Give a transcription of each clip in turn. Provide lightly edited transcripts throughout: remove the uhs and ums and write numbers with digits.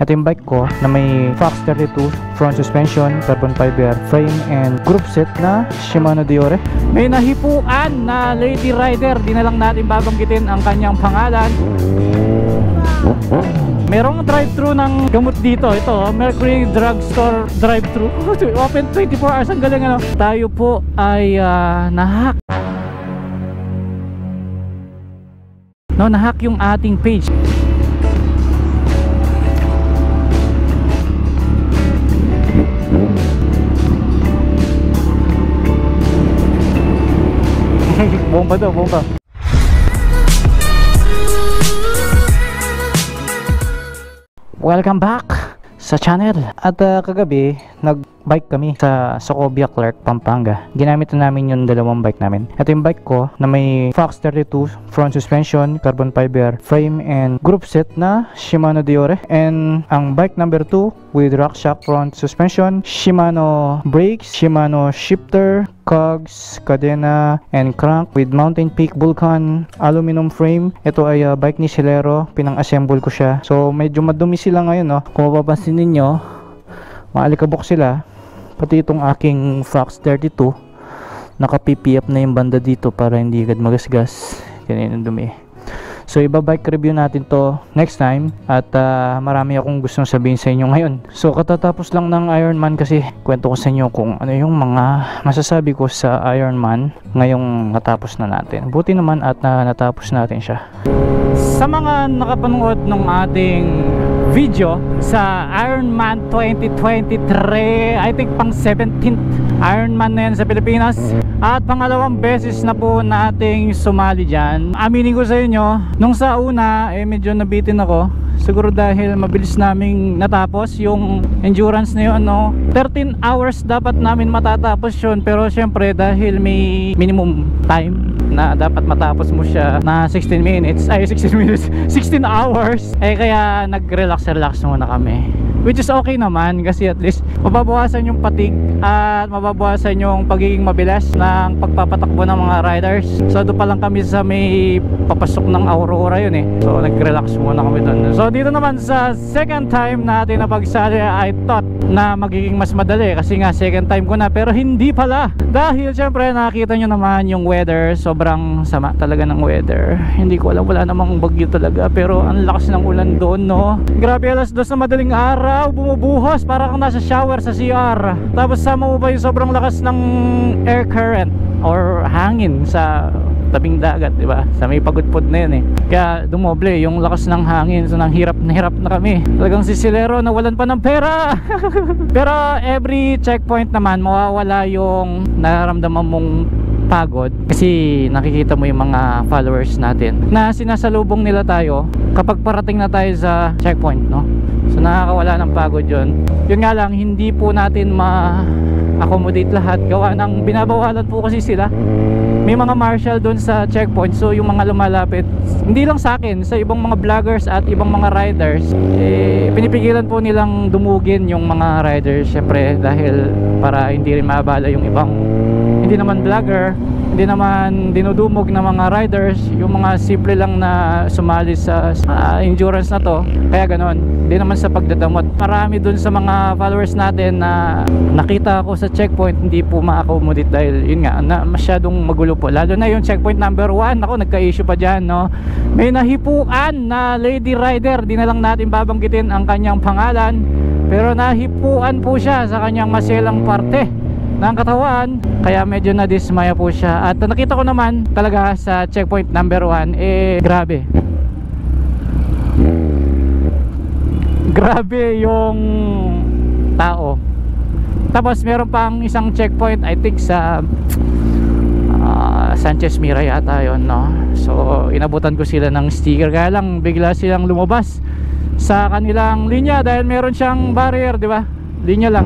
Ito yung bike ko na may Fox 32 front suspension, carbon fiber frame and group set na Shimano Deore. May nahipuan na lady rider, di na lang natin babanggitin ang kanyang pangalan. Merong drive-thru ng gamot dito. Ito, Mercury Drugstore drive-thru. Open 24 hours. Ang galing, ano. Tayo po ay nahack. No, nahack yung ating page. Bomba daw, bomba. Welcome back sa channel. At kagabi nag-bike kami sa Socobia, Clark, Pampanga. Ginamit na namin yung dalawang bike namin. Ito yung bike ko na may Fox 32 front suspension, carbon fiber frame and group set na Shimano Deore. And ang bike number 2 with RockShox front suspension, Shimano brakes, Shimano shifter, cogs, kadena and crank with Mountain Peak Vulcan aluminum frame. Ito ay bike ni Celero, pinang-assemble ko siya. So medyo madumi sila ngayon, no? Kung mapapansin ninyo, maalikabok sila. Pati itong aking Fox 32, naka-PPF na yung banda dito para hindi agad magasgas. Yan yung dumi. So iba-bike review natin to next time. At marami akong gustong sabihin sa inyo ngayon. So katatapos lang ng Ironman, kasi kwento ko sa inyo kung ano yung mga masasabi ko sa Ironman ngayong natapos na natin. Buti naman at natapos natin siya. Sa mga nakapanood ng ating video sa Ironman 2023, I think pang 17th Ironman na yan sa Pilipinas, at pangalawang beses na po nating sumali dyan. Aminin ko sa inyo, nung sa una medyo nabitin ako, siguro dahil mabilis naming natapos yung endurance na yun, no? 13 hours dapat namin matatapos yun, pero syempre dahil may minimum time na dapat matapos mo siya na 16 hours, kaya nag-relax muna kami, which is okay naman, kasi at least mababawasan yung fatigue at mababawasan yung pagiging mabilis ng pagpapatakbo ng mga riders. So doon pa lang kami sa may papasok ng Aurora yun so nag-relax muna kami doon. So dito naman sa second time natin na pagsali, I thought na magiging mas madali, kasi nga second time ko na, pero hindi pala, dahil syempre nakita nyo naman yung weather, sobrang sama talaga ng weather. Hindi ko alam, wala namang bagyo talaga, pero ang lakas ng ulan doon, no? Grabe, alas 2 na madaling araw, bumubuhos para kang nasa shower sa CR. Tapos sama mo ba yung sobrang lakas ng air current or hangin sa tabing dagat, di ba? Sa may pagudpod na yun kaya dumoble yung lakas ng hangin. So nang hirap na kami. Talagang si Celero nawalan pa ng pera. Pero every checkpoint naman mawawala yung nararamdaman mong pagod, kasi nakikita mo yung mga followers natin na sinasalubong nila tayo kapag parating na tayo sa checkpoint, no? So nakakawala ng pagod yun. Yun nga lang, hindi po natin ma-accommodate lahat, gawa ng binabawalan po kasi sila. May mga marshal doon sa checkpoint, so yung mga lumalapit, hindi lang sa akin, sa ibang mga vloggers at ibang mga riders, pinipigilan po nilang dumugin yung mga riders, syempre dahil para hindi rin maabala yung ibang hindi naman vlogger, hindi naman dinudumog na mga riders, yung mga simple lang na sumali sa endurance na to. Kaya ganon, hindi naman sa pagdadamot. Marami dun sa mga followers natin na nakita ko sa checkpoint, hindi po ma-accommodate dahil yun nga, na masyadong magulo po. Lalo na yung checkpoint number 1, ako nagka-issue pa dyan, no? May nahipuan na lady rider, di na lang natin babanggitin ang kanyang pangalan, pero nahipuan po siya sa kanyang maselang parte ng katawan, kaya medyo nadismaya po siya. At nakita ko naman talaga sa checkpoint number 1, grabe yung tao. Tapos meron pang isang checkpoint, I think sa Sanchez Mira yata yun, no? So inabutan ko sila ng sticker, kaya lang bigla silang lumabas sa kanilang linya dahil meron siyang barrier, di ba? Linya lang.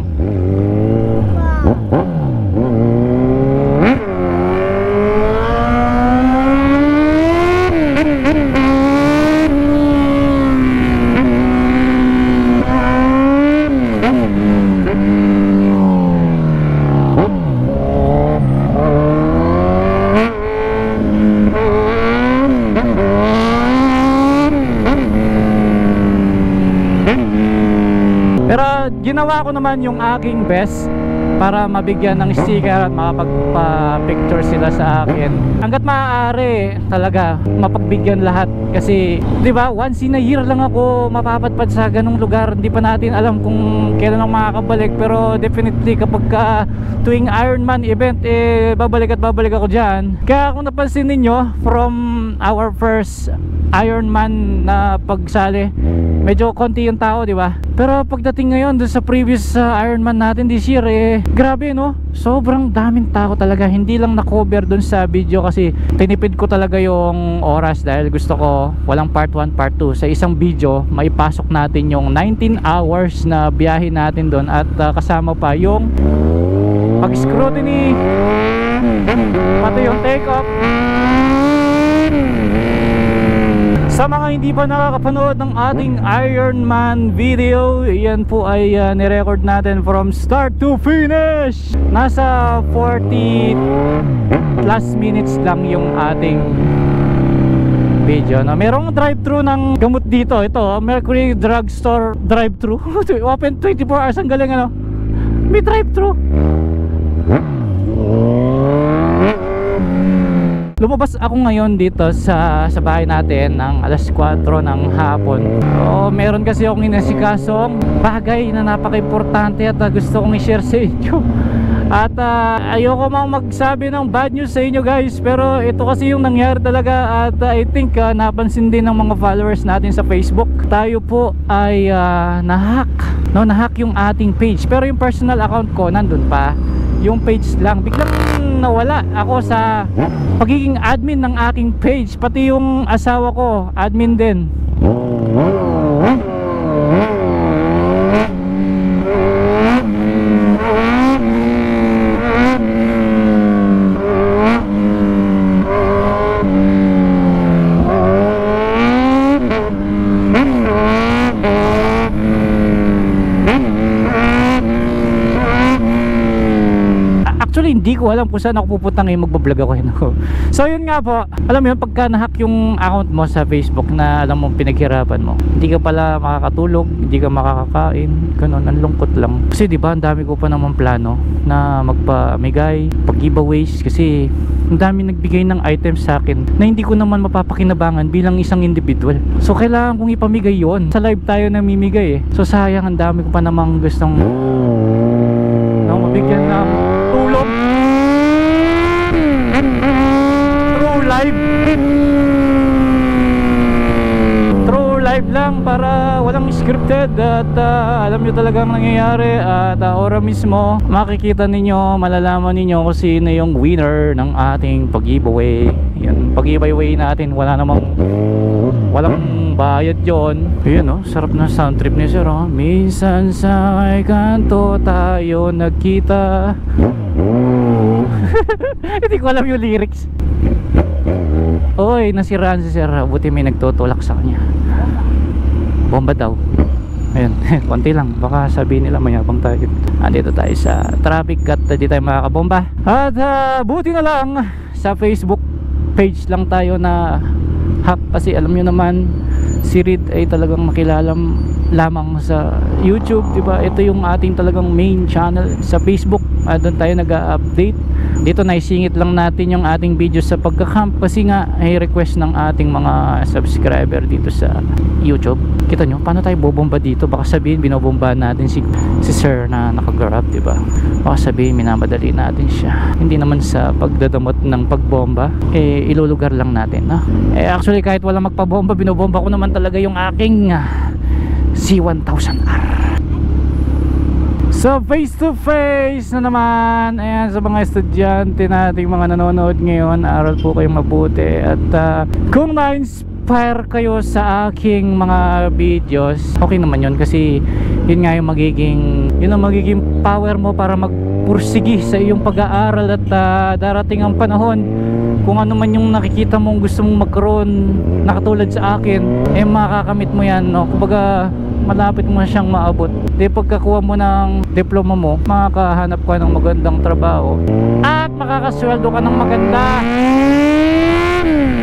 Pero ginawa ko naman yung aking best para mabigyan ng sticker at makapagpa-picture sila sa akin. Hanggat maaari talaga mapagbigyan lahat kasi 'di ba, once in a year lang ako mapapadpad sa ganung lugar. Hindi pa natin alam kung kailan ako makakabalik, pero definitely kapag tuwing Ironman event babalik ako diyan. Kaya kung napansin niyo from our first Ironman na pagsali, medyo konti yung tao, di ba? Pero pagdating ngayon dun sa previous Ironman natin this year, grabe no, sobrang daming tao talaga. Hindi lang na-cover dun sa video kasi tinipid ko talaga yung oras dahil gusto ko walang part 1, part 2. Sa isang video, maipasok natin yung 19 hours na biyahe natin dun at kasama pa yung pag-scrutiny, pati yung take-off. Sa mga hindi pa nakakapanood ng ating Ironman video, yan po ay nirecord natin from start to finish. Nasa 40 plus minutes lang yung ating video. Merong drive-thru ng gamot dito. Ito, Mercury Drugstore drive-thru. Open 24 hours. Ang galing ano. May drive-thru. Lumabas ako ngayon dito sa bahay natin ng alas 4 ng hapon. Meron kasi akong inasikasong bagay na napaka-importante at gusto kong i-share sa inyo. At ayoko mang magsabi ng bad news sa inyo guys, pero ito kasi yung nangyari talaga. At I think napansin din ng mga followers natin sa Facebook. Tayo po ay nahack yung ating page, pero yung personal account ko nandun pa. Yung page lang, biglang nawala ako sa pagiging admin ng aking page. Pati yung asawa ko admin din. Hindi ko alam kung saan ako pupunta ngayon, magbablog ako yun. So yun nga po, alam mo yun, pagka nahack yung account mo sa Facebook na alam mo pinaghirapan mo, hindi ka pala makakatulog, hindi ka makakakain, ganun, ang lungkot lang. Kasi diba, ang dami ko pa naman plano na magpamigay, pag-giveaways, kasi ang dami nagbigay ng items sa akin na hindi ko naman mapapakinabangan bilang isang individual. So kailangan kong ipamigay yon. Sa live tayo namimigay So sayang, ang dami ko pa namang gustong mabigyan ng tulong True live lang, para walang scripted at alam nyo talagang nangyayari. At ora mismo makikita ninyo, malalaman ninyo kung sino yung winner ng ating pag-giveaway. Yan, pag-giveaway natin, walang bayad yon. Ayun sarap na sound trip niya sir. Minsan sa may kanto tayo nagkita. Hindi ko alam yung lyrics. Oy, nasiraan si sir. Buti may nagtutulak sa kanya. Bomba daw. Ayun, konti lang. Baka sabihin nila mayabang tayo. Andito tayo sa traffic at di tayo makakabomba. At buti na lang sa Facebook page lang tayo na hack. Kasi alam nyo naman, si Reed ay talagang makilala lamang sa YouTube, diba? Ito yung ating talagang main channel sa Facebook. Doon tayo nag-update. Dito naisingit lang natin yung ating video sa pagka-camp kasi nga ay request ng ating mga subscriber dito sa YouTube. Kita nyo, paano tayo bobomba dito? Baka sabihin binobomba natin si sir na nakagrab, diba? Baka sabihin minamadali natin siya. Hindi naman sa pagdadamot ng pagbomba, ilulugar lang natin, no? Actually kahit wala magpabomba, binobomba ko naman talaga yung aking C1000R. So face to face na naman. Ayan, sa mga estudyante nating mga nanonood ngayon, aral po kayong mabuti. At kung na-inspire kayo sa aking mga videos, okay naman yun. Kasi yun nga yung magiging power mo para magpursigi sa iyong pag-aaral. At darating ang panahon, kung ano man yung nakikita mong gusto mong magkaroon na katulad sa akin, makakamit mo yan, no? Kumbaga malapit mo siyang maabot. Di pagkakuha mo ng diploma mo, makakahanap ka ng magandang trabaho at makakasweldo ka ng maganda.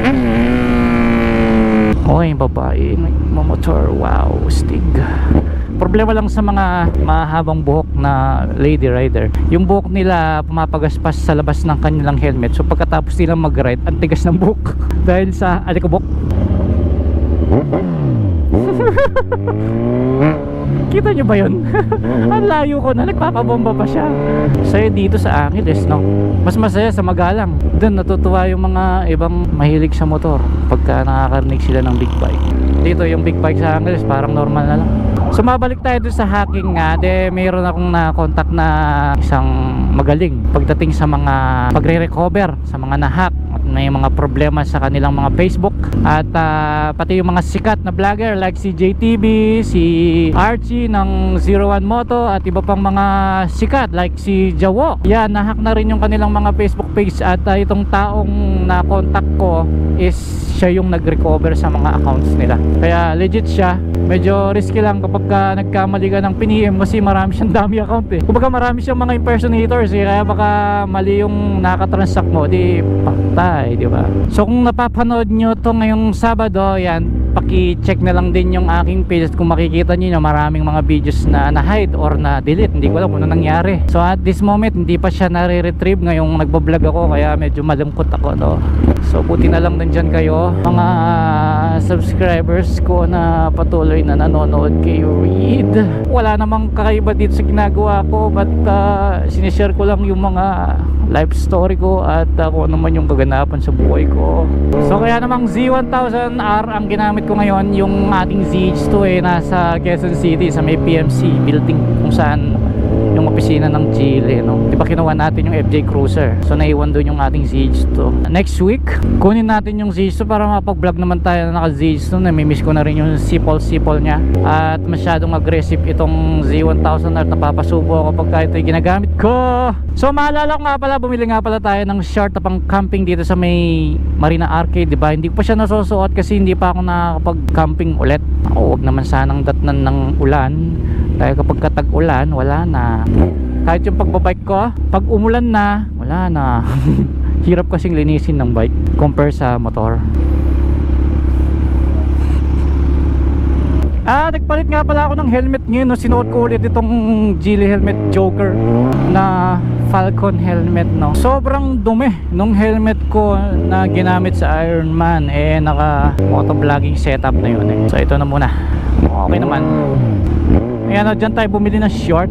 Oy, babae, motor, wow, stig. Problema lang sa mga mahabang buhok na lady rider, yung buhok nila pumapagaspas sa labas ng kanilang helmet. So pagkatapos nilang mag-ride, ang tigas ng buhok dahil sa alikabok. Kita nyo ba yun? Ang layo ko na, nagpapabomba pa siya. Saya dito sa Angeles, no? Mas masaya sa Magalang. Doon natutuwa yung mga ibang mahilig sa motor pagka nakakarinig sila ng big bike. Dito yung big bike sa Angeles parang normal na lang. So mabalik tayo dun sa hacking nga. Mayroon akong na-contact na isang magaling pagdating sa mga pagre-recover sa mga na-hack at may mga problema sa kanilang mga Facebook. At pati yung mga sikat na vlogger like si JTB, si Archie ng 01 Moto at iba pang mga sikat like si Jawo. Yan, na-hack na rin yung kanilang mga Facebook page. At itong taong na-contact ko is siya yung nag-recover sa mga accounts nila. Kaya legit siya. Medyo risky lang kapag nagkamali ka ng piniem kasi marami siyang dami account eh. Kumbaga marami siyang mga impersonators eh, kaya baka mali yung nakatransact mo, di patay, di ba? So kung napapanood nyo to ngayong Sabado, yan, paki-check na lang din yung aking page. Kung makikita nyo maraming mga videos na na-hide or na-delete, hindi ko alam kung ano nangyari. So at this moment, hindi pa siya nare-retrieve ngayong nagbablog ako, kaya medyo malungkot ako, no? So buti na lang nandyan kayo, mga subscribers ko na patuloy na nanonood kay Reed. Wala namang kakaiba dito sa ginagawa ko, but sinishare ko lang yung mga life story ko at kung ano man yung kaganapan sa buhay ko. So kaya namang Z1000R ang ginamit ko ngayon. Yung ating ZH2 eh, nasa Quezon City sa may PMC building kung saan yung opisina ng Chile, no? Diba kinuha natin yung FJ Cruiser, so naiwan doon yung ating ZH2. Next week kunin natin yung ZH2 para mapag-vlog naman tayo na naka ZH2. Namimiss ko na rin yung sipol niya at masyadong aggressive itong Z1000R. Napapasubo ako pagka ito yung ginagamit ko. So maalala ko nga pala, bumili nga pala tayo ng short na pang camping dito sa may Marina Arcade, diba? Hindi ko pa siya nasusuot kasi hindi pa ako nakakapag-camping ulit. Wag naman sanang datnan ng ulan dahil kapag katag-ulan wala na. Kahit yung pagbabike ko, pag umulan na wala na. Hirap kasing linisin ng bike compare sa motor. Nagpalit nga pala ako ng helmet ngayon, no? Sinuot ko ulit itong Geely helmet Joker na Falcon helmet, no? Sobrang dumi nung helmet ko na ginamit sa Ironman, naka motovlogging setup na yun eh. So ito na muna, okay naman. Ayan, dyan tayo bumili ng short.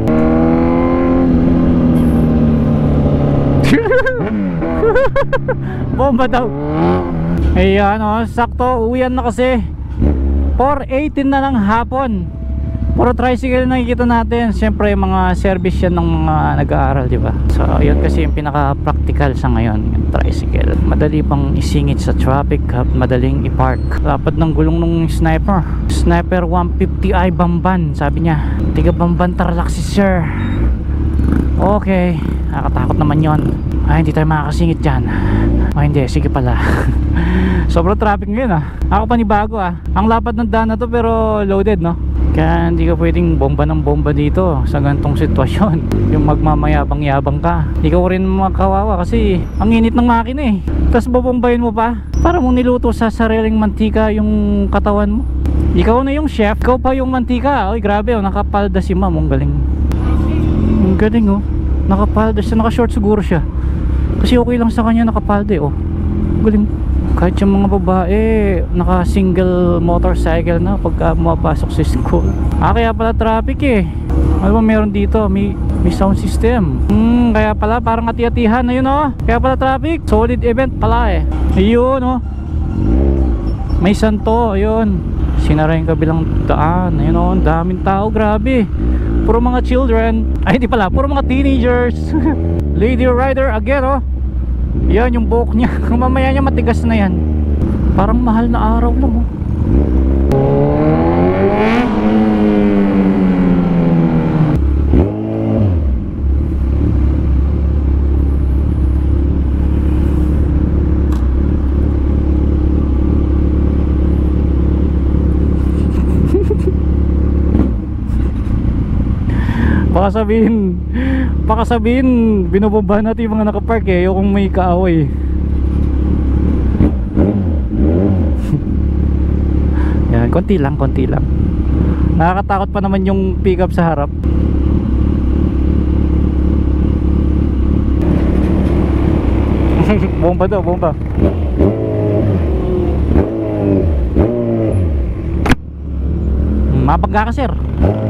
Bomba daw. Ayan, sakto, uwian na kasi 4:18 na ng hapon. Puro tricycle nakikita natin. Siyempre mga service yan ng mga nag-aaral, diba? So yun kasi yung pinaka-practical sa ngayon, yung tricycle. Madali pang isingit sa traffic at madaling i-park. Dapat ng gulong nung sniper 150i Bamban, sabi niya. Tiga Bamban Tarlac si sir. Okay, nakakatakot naman yon. Hindi tayo makakasingit dyan. Hindi, sige pala. Sobrang traffic ngayon Ako panibago Ang lapad ng daan na to pero loaded, no? Kaya hindi ka pwedeng bomba ng bomba dito sa ganitong sitwasyon. Yung magmamayabang-yabang ka, hindi ka rin makawawa kasi ang init ng makina eh. Tapos babombayin mo pa, para mong niluto sa sariling mantika yung katawan mo. Ikaw na yung chef, ikaw pa yung mantika. Oy, grabe nakapalda si ma'am, ang galing. Ang galing nakapalda siya, naka-short siguro siya. Kasi okay lang sa kanya nakapalda galing. Kahit yung mga babae naka single motorcycle na pagka pumapasok sa school. Kaya pala traffic ano ba meron dito? May sound system. Kaya pala parang ati-atihan na yun Kaya pala traffic. Solid event pala Ayun may santo, ayun. Sinara yung kabilang daan. Ayun daming tao, grabe. Puro mga children. Hindi pala, puro mga teenagers. Lady rider again yan yung buhok niya. Mamaya niya matigas na yan. Parang mahal na araw lang Baka sabihin binubombahan natin yung mga nakapark yung may kaaway. Yan, konti lang Nakakatakot pa naman yung pickup sa harap. Bomba daw, bomba. Mabangga ka, sir.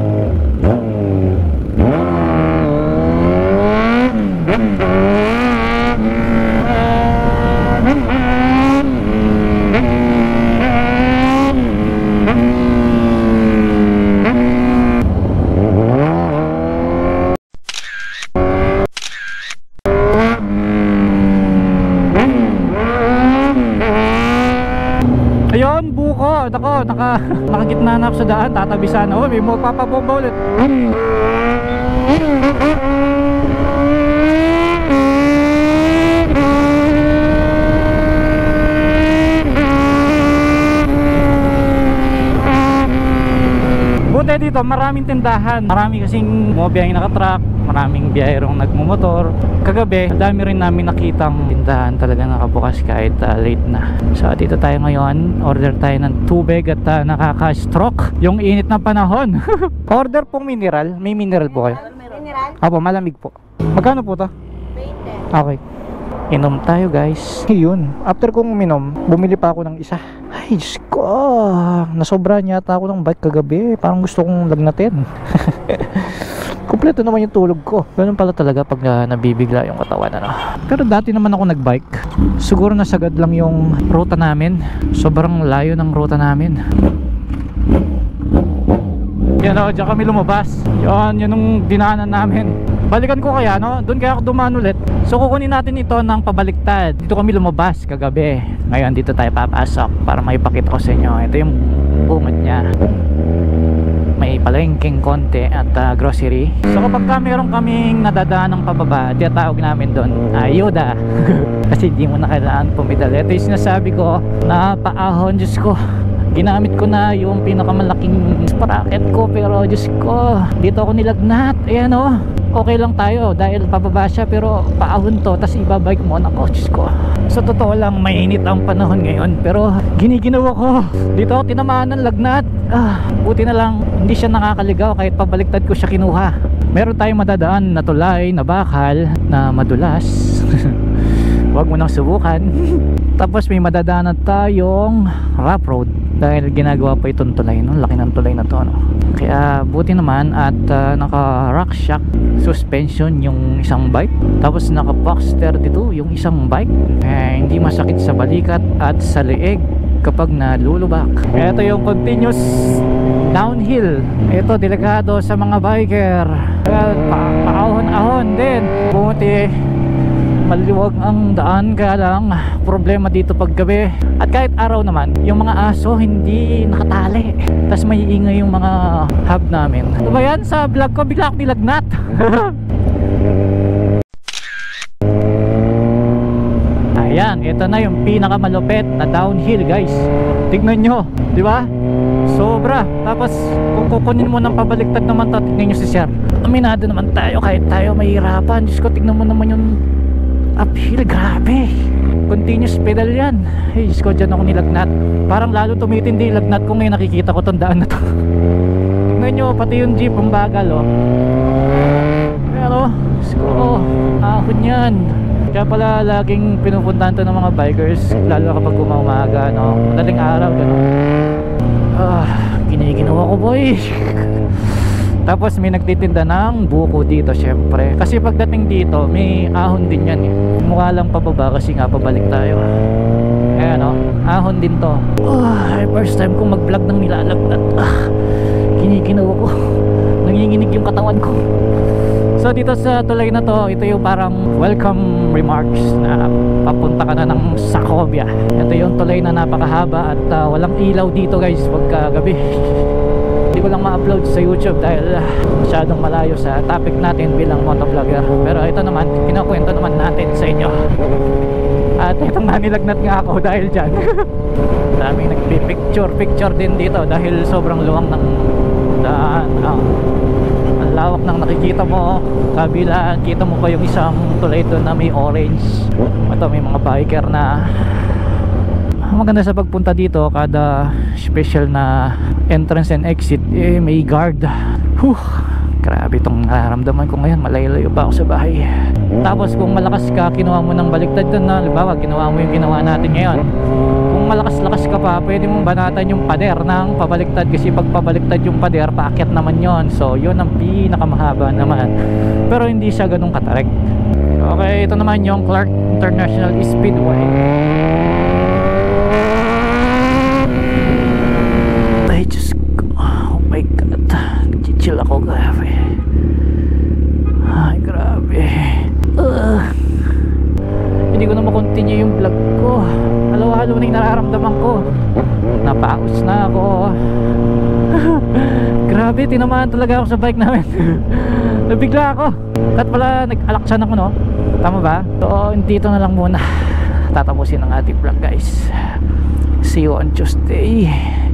Ayun, buko. Nako, nakagitna na ako sa daan. Tatabi sana. Oh, may magpapabomba ulit. Buti dito, maraming tindahan. Marami kasing mga biyaheng nakatrack, maraming biyaheng nagmumotor. Kagabi, dami rin namin nakitang tindahan talaga nakabukas kahit late na. So dito tayo ngayon, order tayo ng tubig at nakaka-stroke yung init na panahon. Order pong mineral. May mineral po kayo? Mineral? Apo, malamig po. Magkano po to? 20. Okay. Inom tayo guys. Yun, after kong uminom, bumili pa ako ng isa. Ay Diyos ko, nasobrahan yata ako ng bike kagabi. Parang gusto kong lagnatin. Kompleto naman yung tulog ko. Ganun pala talaga pag nabibigla yung katawan, ano. Pero dati naman ako nagbike. Siguro nasagad lang yung ruta namin. Sobrang layo ng ruta namin. Yan o, dyan kami lumabas. Yun yung dinaanan namin. Balikan ko kaya, no? Doon kaya ako dumaan ulit. So kukunin natin ito ng pabaliktad. Dito kami lumabas kagabi. Ngayon dito tayo papasok para maipakita ko sa inyo. Ito yung bungad niya. May palengking konti at grocery. So kapag meron kaming nadadaan ng pababa, tinatawag namin doon ayuda. Kasi di mo na kailangan pumidal. Ito yung sinasabi ko na paahon. Diyos ko, ginamit ko na yung pinakamalaking sprocket ko, pero Diyos ko, dito ako nilagnat. Ayan o, okay lang tayo dahil pababa siya, pero paahon to, tas ibabike mo. Nako, Diyos ko, sa totoo lang mainit ang panahon ngayon, pero giniginawa ko. Dito ako tinamaan ng lagnat. Buti na lang hindi siya nakakaligaw kahit pabaliktad ko siya kinuha. Meron tayong madadaan na tulay, na bakal, na madulas. Huwag mo nang subukan. Tapos may madadaanan tayong rough road dahil ginagawa pa itong tulay, no? Laki ng tulay na to, no? Kaya buti naman at naka rock shock suspension yung isang bike, tapos naka Boxster dito yung isang bike. Hindi masakit sa balikat at sa leeg kapag nalulubak. Ito yung continuous downhill. Ito delikado sa mga biker. Paahon-ahon din. Buti maliwag ang daan, kaya lang problema dito pag gabi. At kahit araw naman, yung mga aso hindi nakatali. Tapos may ingay yung mga hub namin. Ito ba yan? Sa vlog ko bigla akong nilagnat. Ayan, ito na yung pinakamalupit na downhill guys. Tignan nyo, di ba? Sobra. Tapos kung kukunin mo ng pabaliktad naman to, tignan nyo si Sir. Aminado naman tayo kahit tayo mahirapan. Diyos ko, tignan mo naman yung uphill, grabe. Continuous pedal yan. Hey, Diyos ko, dyan ako nilagnat. Parang lalo tumitindi lagnat ko ngayon nakikita ko tong daan na to. Tignan nyo, pati yung jeep ang bagal, oh. Pero, Diyos ko, ahon yan. Kaya pala laging pinupuntahan to ng mga bikers, lalo kapag umaga, no? Madaling araw, gano'n. Giniginawa ko, boy. Tapos may nagtitinda ng buko dito, syempre. Kasi pagdating dito, may ahon din yan, eh. Mukha lang pababa kasi nga pabalik tayo. Ayan, no? Ahon din to. First time kong mag-vlog ng nilalagnat. Giniginawa ko. Nanginginig yung katawan ko. So dito sa tulay na to, ito yung parang welcome remarks na papunta ka na ng Sacobia. Ito yung tulay na napakahaba at walang ilaw dito guys pagka gabi. Hindi ko lang ma-upload sa YouTube dahil masyadong malayo sa topic natin bilang motovlogger. Pero ito naman, kinakwento naman natin sa inyo. At itong nanilagnat nga ako dahil dyan. Daming nagpipicture din dito dahil sobrang luwang ng daan. Ang lawak ng nakikita mo. Kabila, kita mo pa yung isang tulay doon na may orange. Ito may mga biker na maganda sa pagpunta dito, kada special na entrance and exit may guard. Grabe itong nararamdaman ko ngayon. Malayo-layo pa ako sa bahay. Tapos kung malakas ka, kinuha mo ng baliktad doon na, halimbawa ginawa mo yung ginawa natin ngayon, kung malakas-lakas ka pa, pwede mong banatan yung pader ng pabaliktad, kasi pag pabaliktad yung pader, paakyat naman yon. So yun ang pinakamahaba naman, pero hindi siya ganun katarik. Okay, ito naman yung Clark International Speedway. Ay Diyos ko, oh my God, nag-chill ako, grabe. Ay grabe. Hindi ko na makontinue yung vlog ko. Halo-halo na yung nararamdaman ko. Napaus na ako. Grabe, tinamaan talaga ako sa bike namin. Nabigla ako. Kat pala nag-alaksan ako, no? Tama ba? So dito na lang muna tatapusin ang ating vlog, guys. See you on Tuesday.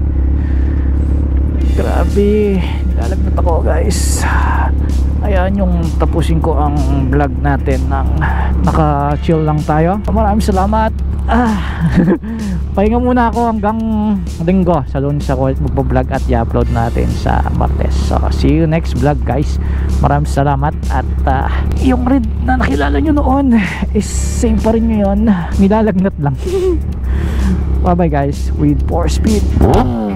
Grabe, nilalagnat ako, guys. Ayan yung tapusin ko ang vlog natin ng naka-chill lang tayo. Maraming salamat. Pahinga muna ako hanggang linggo. Sa Lunes ako magpo-vlog at i-upload natin sa Martes. So see you next vlog, guys. Maraming salamat. At yung red na nakilala nyo noon is same pa rin ngayon. Nilalagnat lang. Bye bye, guys, with 4 speed.